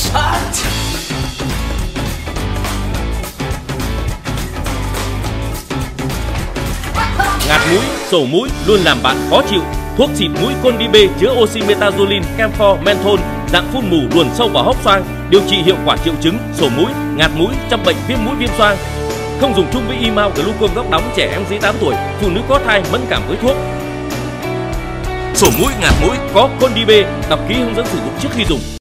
Ngạt mũi, sổ mũi luôn làm bạn khó chịu. Thuốc xịt mũi Condibe chứa oxy metazolin camphor menthol dạng phun mù luồn sâu vào hốc xoang, điều trị hiệu quả triệu chứng sổ mũi, ngạt mũi trong bệnh viêm mũi viêm xoang. Không dùng chung với Imao Glucon góc đóng trẻ em dưới 8 tuổi, phụ nữ có thai mẫn cảm với thuốc. Sổ mũi, ngạt mũi có Condibe, đọc kỹ hướng dẫn sử dụng trước khi dùng.